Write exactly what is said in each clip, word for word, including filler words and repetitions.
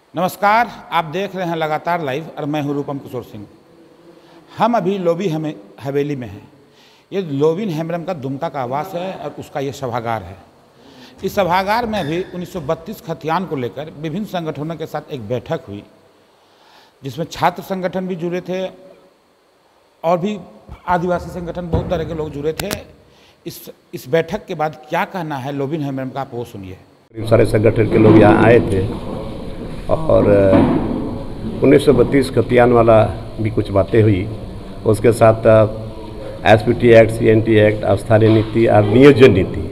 नमस्कार, आप देख रहे हैं लगातार लाइव और मैं हूं रूपम किशोर सिंह। हम अभी लोबी हमें हवेली में हैं। ये लोबिन हेम्ब्रम का दुमका का आवास है और उसका ये सभागार है। इस सभागार में अभी उन्नीस सौ बत्तीस खतियान को लेकर विभिन्न संगठनों के साथ एक बैठक हुई, जिसमें छात्र संगठन भी जुड़े थे और भी आदिवासी संगठन, बहुत तरह के लोग जुड़े थे। इस इस बैठक के बाद क्या कहना है लोबिन हेम्ब्रम का, आप वो सुनिए। सारे संगठन के लोग यहाँ आए थे और उन्नीस सौ बत्तीस खतियान वाला भी कुछ बातें हुई। उसके साथ S P T act, C N T act, स्थानीय नीति और नियोजन नीति,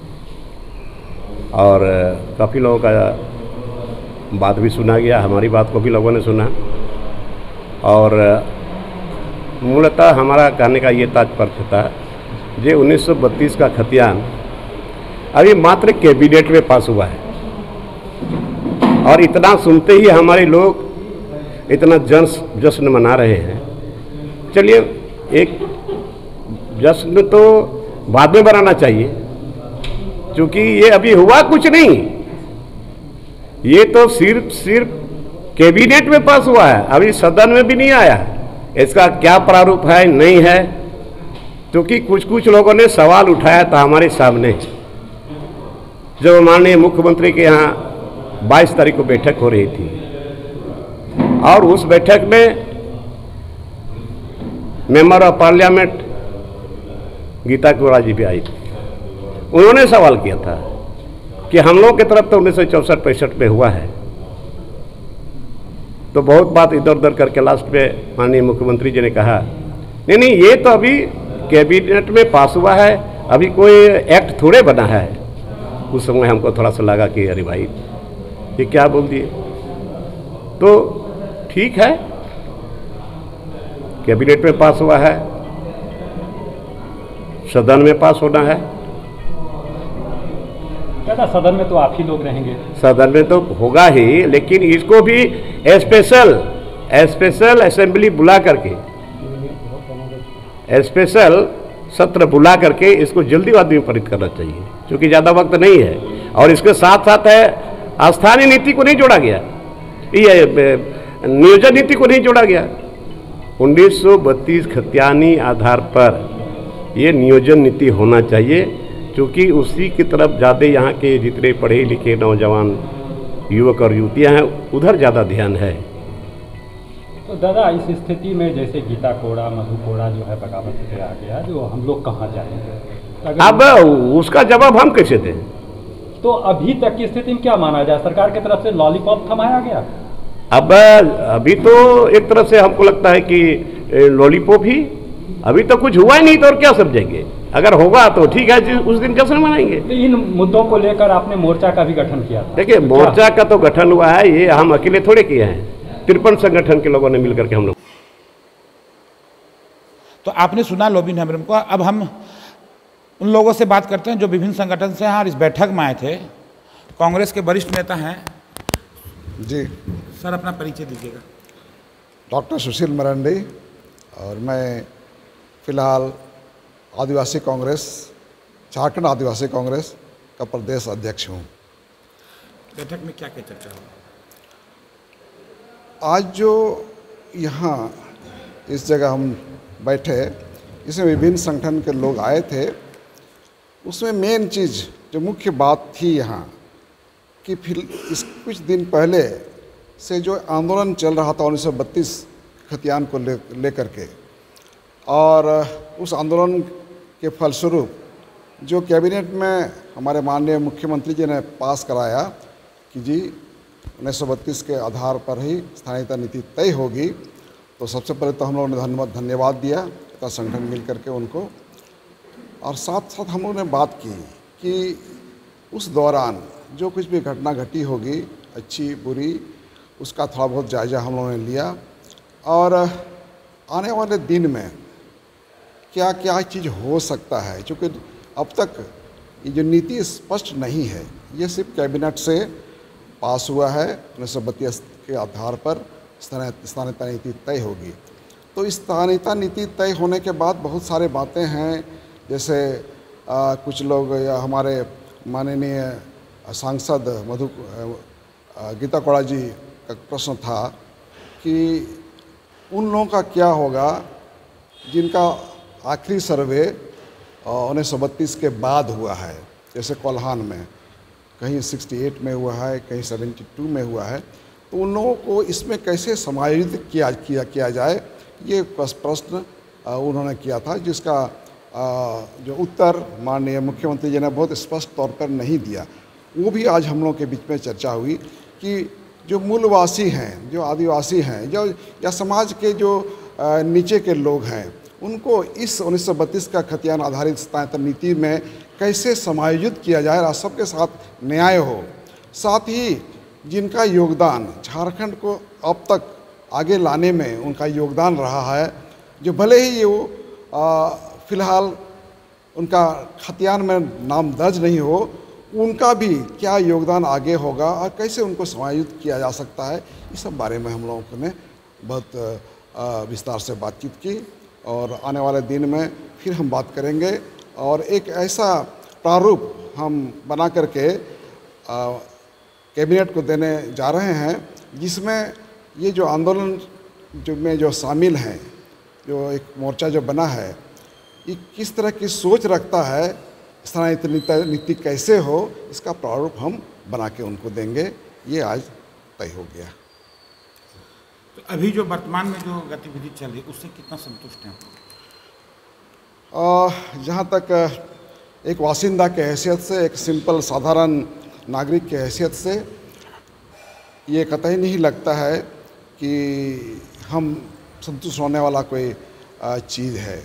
और काफ़ी लोगों का बात भी सुना गया। हमारी बात को भी लोगों ने सुना और मूलतः हमारा कहने का ये तात्पर्य था जो उन्नीस सौ बत्तीस का खतियान अभी मात्र कैबिनेट में पास हुआ है और इतना सुनते ही हमारे लोग इतना जन जश्न मना रहे हैं। चलिए, एक जश्न तो बाद में बनाना चाहिए, क्योंकि ये अभी हुआ कुछ नहीं। ये तो सिर्फ सिर्फ कैबिनेट में पास हुआ है, अभी सदन में भी नहीं आया। इसका क्या प्रारूप है नहीं है, क्योंकि कुछ कुछ लोगों ने सवाल उठाया था हमारे सामने। जब माननीय मुख्यमंत्री के यहाँ बाईस तारीख को बैठक हो रही थी और उस बैठक में member of parliament Geeta Koda ji भी आई थी। उन्होंने सवाल किया था कि हम लोग की तरफ तो उन्नीस सौ चौंसठ पैंसठ में हुआ है, तो बहुत बात इधर उधर करके लास्ट में माननीय मुख्यमंत्री जी ने कहा नहीं नहीं, ये तो अभी कैबिनेट में पास हुआ है, अभी कोई एक्ट थोड़े बना है। उस समय हमको थोड़ा सा लगा कि अरे भाई ये क्या बोल दिए। तो ठीक है, कैबिनेट में पास हुआ है, सदन में पास होना है। क्या सदन में तो आप ही लोग रहेंगे? सदन में तो होगा ही, लेकिन इसको भी स्पेशल स्पेशल असेंबली बुला करके, स्पेशल सत्र बुला करके इसको जल्दीबाजी में पारित करना चाहिए, क्योंकि ज़्यादा वक्त नहीं है। और इसके साथ साथ है स्थानीय नीति को नहीं जोड़ा गया, ये नियोजन नीति को नहीं जोड़ा गया। उन्नीस सौ बत्तीस खतियानी आधार पर ये नियोजन नीति होना चाहिए, क्योंकि उसी की तरफ ज़्यादा यहाँ के जितने पढ़े लिखे नौजवान युवक और युवतियाँ हैं उधर ज़्यादा ध्यान है। तो दादा, इस स्थिति में जैसे गीता कोड़ा, मधु कोड़ा जो है बगावत पे आ गया, जो हम लोग कहाँ जाएंगे? अब उसका जवाब हम कैसे दें? तो अभी तक की स्थिति में क्या माना जाए? सरकार की तरफ से लॉलीपॉप थमाया गया। अब अभी तो एक तरफ से हमको लगता है कि लॉलीपॉप ही, अभी तो कुछ हुआ ही नहीं, तो और क्या समझेंगे। अगर होगा तो ठीक है, उस दिन जश्न मनाएंगे। तो इन मुद्दों को लेकर आपने मोर्चा का भी गठन किया था? देखिए, तो मोर्चा का तो गठन हुआ है, ये हम अकेले थोड़े किए हैं, तिरपन संगठन के लोगों ने मिलकर के हम लोग। तो आपने सुना लोबिन हेम्ब्रम को। अब हम उन लोगों से बात करते हैं जो विभिन्न संगठन से हैं और इस बैठक में आए थे। कांग्रेस के वरिष्ठ नेता हैं जी सर, अपना परिचय दीजिएगा। डॉक्टर सुशील मरांडी, और मैं फिलहाल आदिवासी कांग्रेस, झारखंड आदिवासी कांग्रेस का प्रदेश अध्यक्ष हूँ। बैठक में क्या क्या चर्चा हुई? आज जो यहाँ इस जगह हम बैठे, इसमें विभिन्न संगठन के लोग आए थे। उसमें मेन चीज़ जो मुख्य बात थी यहाँ कि फिर इस कुछ दिन पहले से जो आंदोलन चल रहा था उन्नीस सौ बत्तीस खतियान को ले लेकर के, और उस आंदोलन के फलस्वरूप जो कैबिनेट में हमारे माननीय मुख्यमंत्री जी ने पास कराया कि जी उन्नीस सौ बत्तीस के आधार पर ही स्थानीयता नीति तय होगी, तो सबसे पहले तो हम लोगों ने धन्यवाद धन्यवाद दिया तथा संगठन मिल करके उनको। और साथ साथ हम लोगों ने बात की कि उस दौरान जो कुछ भी घटना घटी होगी, अच्छी बुरी, उसका थोड़ा बहुत जायज़ा हम लोगों ने लिया, और आने वाले दिन में क्या क्या चीज़ हो सकता है, क्योंकि अब तक ये जो नीति स्पष्ट नहीं है, ये सिर्फ कैबिनेट से पास हुआ है। उन्नीस सौ बत्तीस के आधार पर स्थानीयता नीति तय होगी। तो इस स्थानीयता नीति तय होने के बाद बहुत सारे बातें हैं, जैसे आ, कुछ लोग या हमारे माननीय सांसद मधु गीता कोड़ा जी का प्रश्न था कि उन लोगों का क्या होगा जिनका आखिरी सर्वे उन्नीस सौ बत्तीस के बाद हुआ है, जैसे कोल्हान में कहीं अड़सठ में हुआ है, कहीं बहत्तर में हुआ है, तो उन लोगों को इसमें कैसे समायोजित किया किया किया जाए, ये प्रश्न उन्होंने किया था, जिसका जो उत्तर माननीय मुख्यमंत्री जी ने बहुत स्पष्ट तौर पर नहीं दिया। वो भी आज हम लोगों के बीच में चर्चा हुई कि जो मूलवासी हैं, जो आदिवासी हैं, जो या समाज के जो नीचे के लोग हैं, उनको इस उन्नीस सौ बत्तीस का खतियान आधारित स्थानांतरण नीति में कैसे समायोजित किया जाए और सबके साथ न्याय हो। साथ ही जिनका योगदान झारखंड को अब तक आगे लाने में उनका योगदान रहा है, जो भले ही वो फ़िलहाल उनका खतियान में नाम दर्ज नहीं हो, उनका भी क्या योगदान आगे होगा और कैसे उनको समायोजित किया जा सकता है, इस सब बारे में हम लोगों ने बहुत विस्तार से बातचीत की और आने वाले दिन में फिर हम बात करेंगे और एक ऐसा प्रारूप हम बना करके कैबिनेट को देने जा रहे हैं जिसमें ये जो आंदोलन जो में जो शामिल हैं, जो एक मोर्चा जो बना है, ये किस तरह की सोच रखता है, स्थानांतरण नीति कैसे हो, इसका प्रारूप हम बना के उनको देंगे। ये आज तय हो गया। तो अभी जो वर्तमान में जो गतिविधि चल रही है उससे कितना संतुष्ट हैं? जहाँ तक एक वासिंदा के हैसियत से, एक सिंपल साधारण नागरिक के हैसियत से, ये कतई नहीं लगता है कि हम संतुष्ट होने वाला कोई चीज़ है।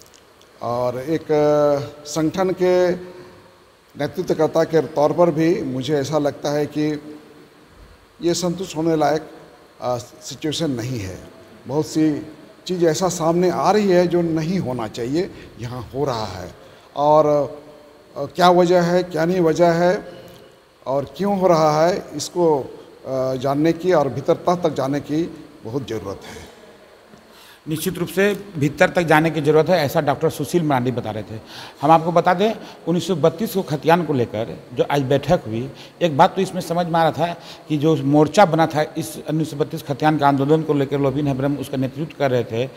और एक संगठन के नेतृत्वकर्ता के तौर पर भी मुझे ऐसा लगता है कि ये संतुष्ट होने लायक सिचुएशन नहीं है। बहुत सी चीज़ ऐसा सामने आ रही है जो नहीं होना चाहिए, यहाँ हो रहा है। और क्या वजह है, क्या नहीं वजह है और क्यों हो रहा है, इसको जानने की और भीतरता तक जाने की बहुत ज़रूरत है। निश्चित रूप से भीतर तक जाने की ज़रूरत है, ऐसा डॉक्टर सुशील मरांडी बता रहे थे। हम आपको बता दें, उन्नीस सौ बत्तीस को खतियान को लेकर जो आज बैठक हुई, एक बात तो इसमें समझ में आ रहा था कि जो मोर्चा बना था इस उन्नीस सौ बत्तीस खतियान के आंदोलन को लेकर, लोबिन हेम्ब्रम उसका नेतृत्व कर रहे थे।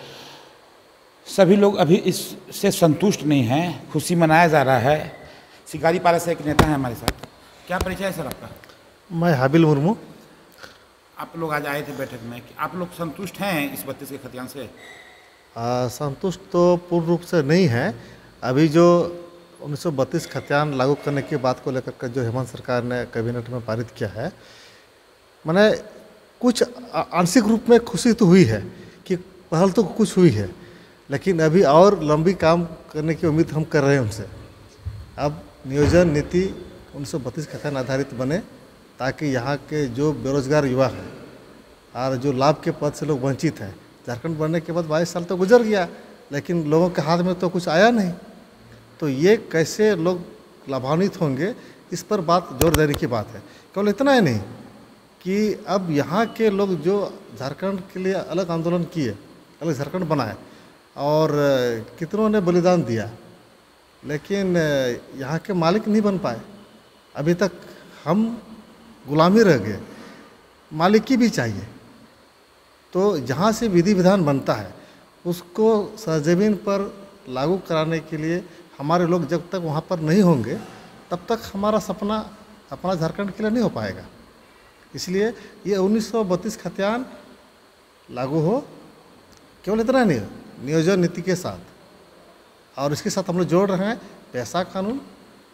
सभी लोग अभी इससे संतुष्ट नहीं हैं, खुशी मनाया जा रहा है। शिकारी पारा से एक नेता है हमारे साथ। क्या परिचय है सर आपका? मैं हाबिल मुर्मू। आप लोग आज आए थे बैठक में, कि आप लोग संतुष्ट हैं इस बत्तीस के खतियान से? आ, संतुष्ट तो पूर्ण रूप से नहीं है। अभी जो उन्नीस सौ बत्तीस खतियान लागू करने की बात को लेकर जो हेमंत सरकार ने कैबिनेट में पारित किया है, मैंने कुछ आंशिक रूप में खुशी तो हुई है कि पहल तो कुछ हुई है, लेकिन अभी और लंबी काम करने की उम्मीद हम कर रहे हैं उनसे। अब नियोजन नीति उन्नीस सौ बत्तीस खतियान आधारित बने ताकि यहाँ के जो बेरोजगार युवा हैं और जो लाभ के पद से लोग वंचित हैं, झारखंड बनने के बाद बाईस साल तो गुजर गया, लेकिन लोगों के हाथ में तो कुछ आया नहीं, तो ये कैसे लोग लाभान्वित होंगे, इस पर बात जोर देने की बात है। केवल इतना ही नहीं कि अब यहाँ के लोग जो झारखंड के लिए अलग आंदोलन किए, अलग झारखंड बनाए और कितनों ने बलिदान दिया, लेकिन यहाँ के मालिक नहीं बन पाए। अभी तक हम गुलामी रह गए, मालिकी भी चाहिए। तो जहाँ से विधि विधान बनता है उसको सरजमीन पर लागू कराने के लिए हमारे लोग जब तक वहाँ पर नहीं होंगे तब तक हमारा सपना अपना झारखंड के लिए नहीं हो पाएगा। इसलिए ये उन्नीस सौ बत्तीस खतियान लागू हो, केवल इतना नहीं, नियोजन नीति के साथ, और इसके साथ हम लोग जोड़ रहे हैं पैसा कानून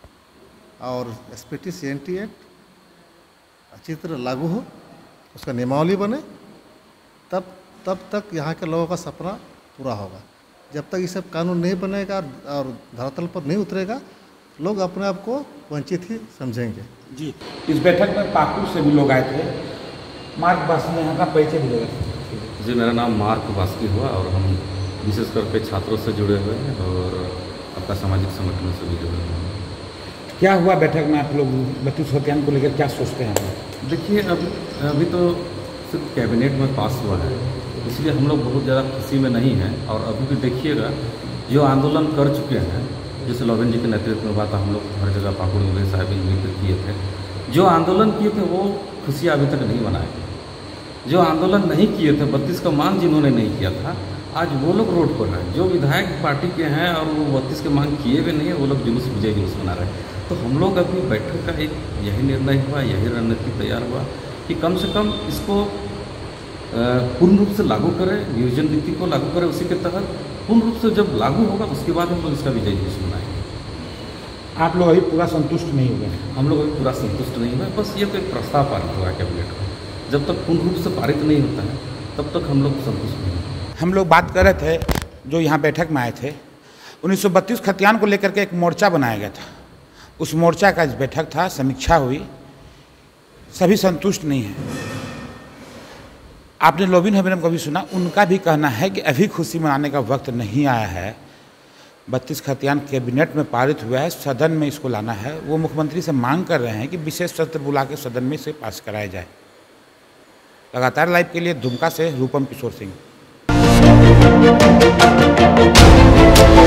और S P T C N T act अच्छी तरह लागू हो, उसका नियमावली बने, तब तब तक यहाँ के लोगों का सपना पूरा होगा। जब तक ये सब कानून नहीं बनेगा और धरातल पर नहीं उतरेगा, लोग अपने आप को वंचित ही समझेंगे। जी, इस बैठक में पाकुड़ से भी लोग आए थे। मार्क बास्की ने यहाँ का परिचय भी दिया। जी, मेरा नाम मार्क बास्की हुआ और हम विशेष करके छात्रों से जुड़े हुए हैं और आपका सामाजिक संगठनों से भी जुड़े हुए हैं। क्या हुआ बैठक में? आप लोग बत्तीस खतियान को लेकर क्या सोचते हैं? देखिए, अब अभी तो सिर्फ कैबिनेट में पास हुआ है, इसलिए हम लोग बहुत ज़्यादा खुशी में नहीं हैं। और अभी भी देखिएगा, जो आंदोलन कर चुके हैं, जैसे लोबिन जी के नेतृत्व में हुआ था, हम लोग हर जगह पाकुड़ में साहिब मिलकर किए थे, जो आंदोलन किए थे वो खुशियाँ अभी तक नहीं मनाए। जो आंदोलन नहीं किए थे, बत्तीस का मांग जिन्होंने नहीं किया था, आज वो लोग रोड पर हैं। जो विधायक पार्टी के हैं और वो बत्तीस के मांग किए भी नहीं है, वो लोग जुलूस विजय जुलूस मना रहे हैं। तो हम लोग अभी बैठक का एक यही निर्णय हुआ, यही रणनीति तैयार हुआ कि कम से कम इसको पूर्ण रूप से लागू करें, नियोजन नीति को लागू करें। उसी के तहत पूर्ण रूप से जब लागू होगा उसके बाद हम लोग इसका विजय जुलूस मनाएंगे। आप लोग अभी पूरा संतुष्ट नहीं हुए हैं? हम लोग अभी पूरा संतुष्ट नहीं हुए, बस ये तो एक प्रस्ताव पारित हुआ कैबिनेट में। जब तक पूर्ण रूप से पारित नहीं होता है तब तक हम लोग संतुष्ट नहीं हैं। हम लोग बात कर रहे थे, जो यहाँ बैठक में आए थे, उन्नीस सौ बत्तीस खतियान को लेकर के एक मोर्चा बनाया गया था। उस मोर्चा का बैठक था, समीक्षा हुई, सभी संतुष्ट नहीं हैं। आपने लोबिन हेम्ब्रम को भी सुना, उनका भी कहना है कि अभी खुशी मनाने का वक्त नहीं आया है। बत्तीस खतियान कैबिनेट में पारित हुआ है, सदन में इसको लाना है। वो मुख्यमंत्री से मांग कर रहे हैं कि विशेष सत्र बुला के सदन में इसे पास कराया जाए। लगातार लाइव के लिए दुमका से रूपम किशोर सिंह।